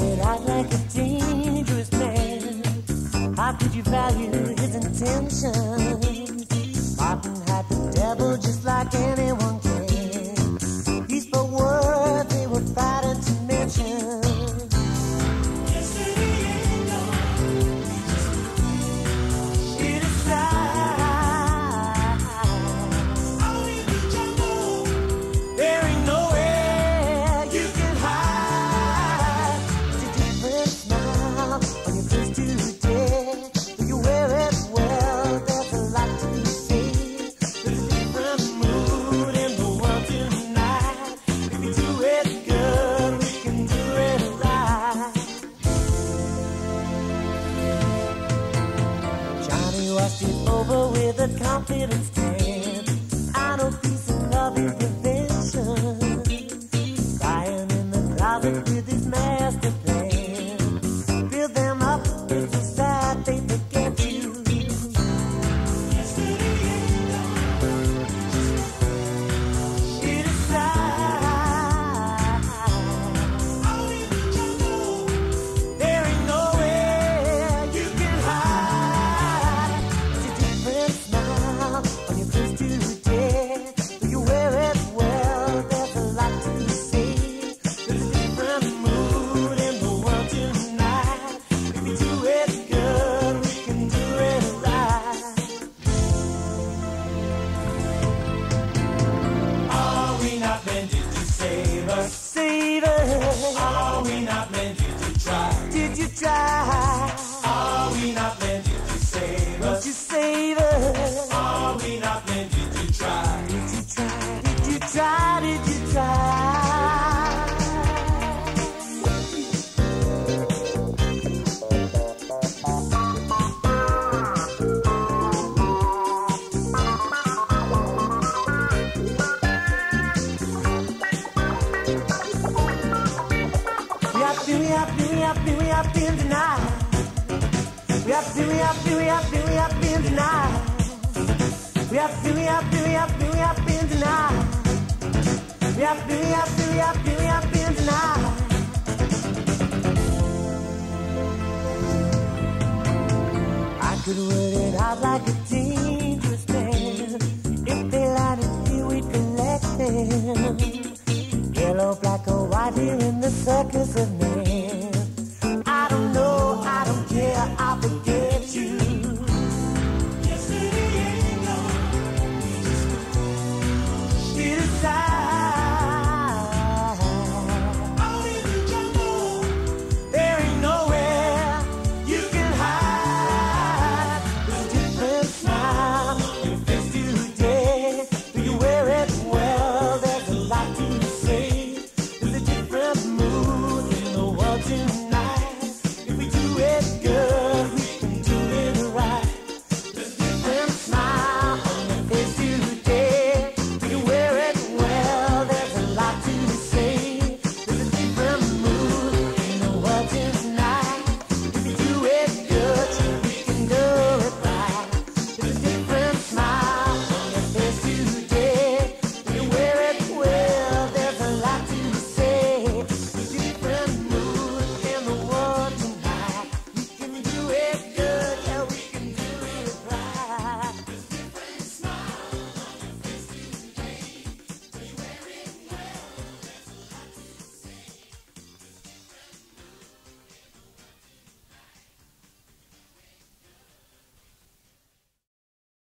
started out like a dangerous man. How could you value his intentions? Martin had the devil just like anyone can. He spoke words they were frightened to mention. Washed it over with a confident stand. I know peace and love is prevention. Crying in the closet with his master plan. Fill them up with so sad they forget you. It is sad. There ain't nowhere you can hide. On your face today, do you wear it well? There's a lot to say. There's a different mood in the world tonight. If we do it good, we can do it right. Are we not meant to save us? Save us. Are we not meant to try? Did you try? Are we not meant to save Did us? you save us? Are we not meant to try? Did you try? Did you try? Did you try? We have been denied. We have been denied. We have been denied. We have been denied. I could word it out like a dangerous man. If they landed here, we'd collect them. Yellow, black, or white here in the circus of man. I don't know, I don't care, I'll forget you. Yesterday ain't gone. It is sad. Out in the jungle, There ain't nowhere you can hide. There's a different smile on your face today. Do you wear it well? There's a lot to say. There's a different mood in the world tonight.